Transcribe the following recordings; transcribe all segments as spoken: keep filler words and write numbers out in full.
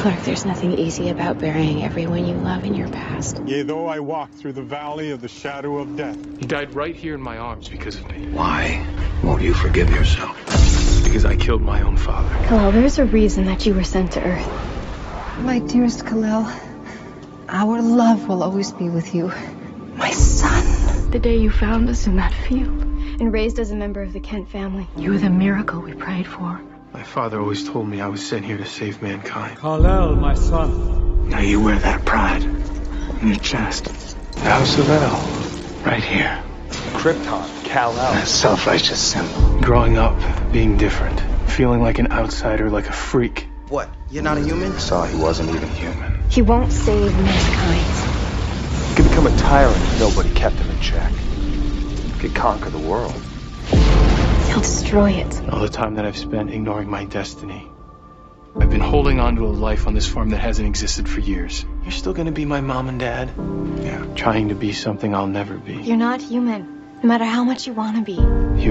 Clark, there's nothing easy about burying everyone you love in your past. Yea, though I walk through the valley of the shadow of death. He died right here in my arms because of me. Why won't you forgive yourself? Because I killed my own father. Kal-El, there's a reason that you were sent to Earth. My dearest Kal-El, our love will always be with you. My son. The day you found us in that field and raised as a member of the Kent family, you were the miracle we prayed for. My father always told me I was sent here to save mankind. Kal-El, my son. Now you wear that pride in your chest. The House of El, right here. Krypton, Kal-El. That self-righteous symbol. Growing up, being different, feeling like an outsider, like a freak. What? You're not a human? I saw he wasn't even human. He won't save mankind. He could become a tyrant if nobody kept him in check. He could conquer the world. He'll destroy it. All the time that I've spent ignoring my destiny. I've been holding on to a life on this farm that hasn't existed for years. You're still gonna be my mom and dad? Yeah. Trying to be something I'll never be. You're not human, no matter how much you want to be.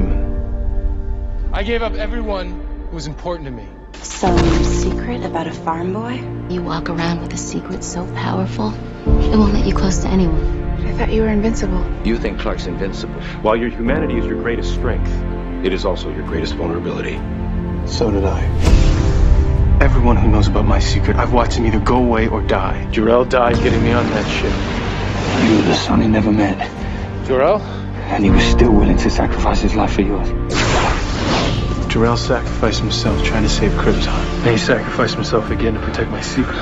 Human. I gave up everyone who was important to me. Some secret about a farm boy? You walk around with a secret so powerful, it won't let you close to anyone. I thought you were invincible. You think Clark's invincible? While your humanity is your greatest strength, it is also your greatest vulnerability. So did I. Everyone who knows about my secret, I've watched him either go away or die. Jor-El died getting me on that ship. You were the son he never met. Jor-El? And he was still willing to sacrifice his life for yours. Jor-El sacrificed himself trying to save Krypton. And he sacrificed himself again to protect my secret.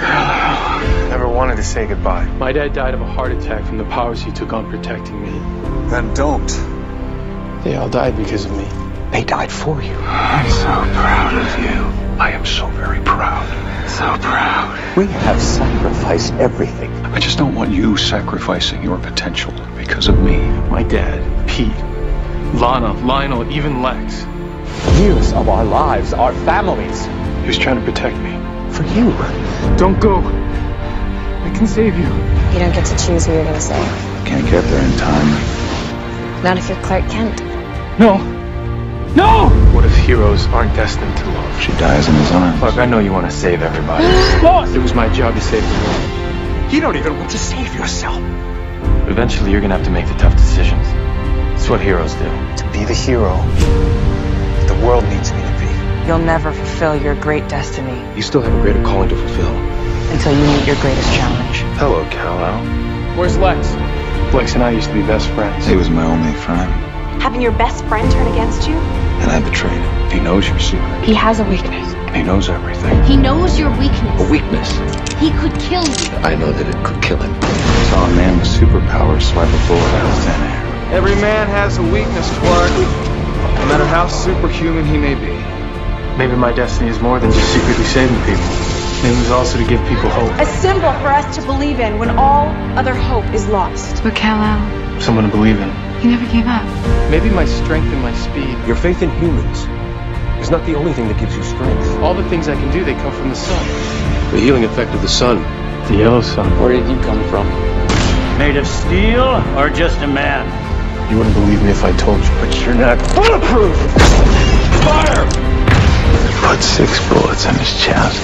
Never wanted to say goodbye. My dad died of a heart attack from the powers he took on protecting me. Then don't. They all died because of me. They died for you. I'm so proud of you. I am so very proud. So proud. We have sacrificed everything. I just don't want you sacrificing your potential because of me. My dad, Pete, Lana, Lionel, even Lex. Years of our lives, our families. He was trying to protect me. For you. Don't go. I can save you. You don't get to choose who you're gonna save. Can't get there in time. Not if you're Clark Kent. No. No! What if heroes aren't destined to love? She dies in his arms. Look, I know you want to save everybody. Boss! It was my job to save the world. You don't even want to save yourself. Eventually, you're gonna have to make the tough decisions. It's what heroes do. To be the hero the world needs me to be. You'll never fulfill your great destiny You still have a greater calling to fulfill. until you meet your greatest challenge. Hello, Kal-El. Where's Lex? Lex and I used to be best friends. He was my only friend. Having your best friend turn against you? And I betrayed him. He knows your secret. He has a weakness. He knows everything. He knows your weakness. A weakness. He could kill you. I know that it could kill him. I saw a man with superpowers swipe a bullet out of thin air. Every man has a weakness, Clark. No matter how superhuman he may be. Maybe my destiny is more than just secretly saving people. Maybe it was also to give people hope. A symbol for us to believe in when all other hope is lost. But Kal-El, Someone to believe in. you never gave up. Maybe my strength and my speed. Your faith in humans is not the only thing that gives you strength. All the things I can do, they come from the sun. The healing effect of the sun. The yellow sun. Where did you come from? Made of steel or just a man? You wouldn't believe me if I told you. But you're not bulletproof! Fire! Put six bullets in his chest.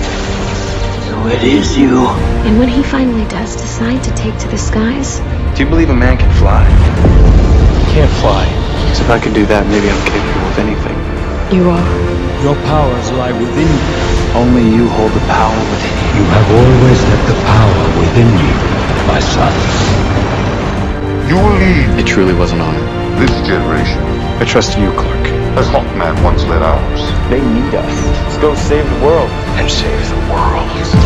So it is you. And when he finally does decide to take to the skies, Do you believe a man can fly? I can't fly. Because if I could do that, maybe I'm capable of anything. You are. Your powers lie within you. Only you hold the power within you. You have always let the power within you, my son. You will lead It truly was an honor. this generation I trust you, Clark. as Hawkman once led ours. They need us. Let's go save the world. And save the world.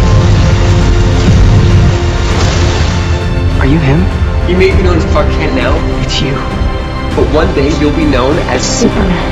Are you him? You may be known as Clark Kent now, It's you. but one day you'll be known as Superman.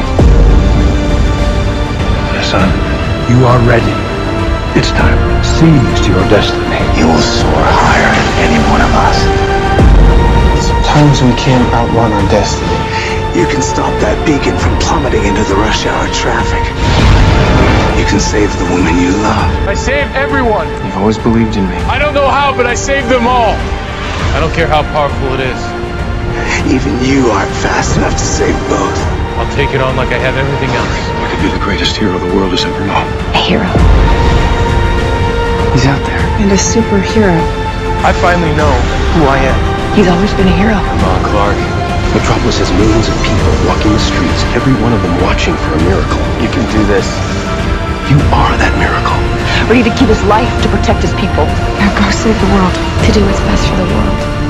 Son, you are ready. It's time. Seize your destiny. You will soar higher than any one of us. Sometimes we can't outrun our destiny. You can stop that beacon from plummeting into the rush hour traffic. You can save the woman you love. I saved everyone. You've always believed in me. I don't know how, but I saved them all. I don't care how powerful it is. Even you aren't fast enough to save both. I'll take it on like I have everything else. You could be the greatest hero the world has ever known. A hero. He's out there. And a superhero. I finally know who I am. He's always been a hero. Come on, Clark. Metropolis has millions of people walking the streets, every one of them watching for a miracle. You can do this. You are that miracle. Ready to give his life to protect his people. Now go save the world. To do what's best for the world.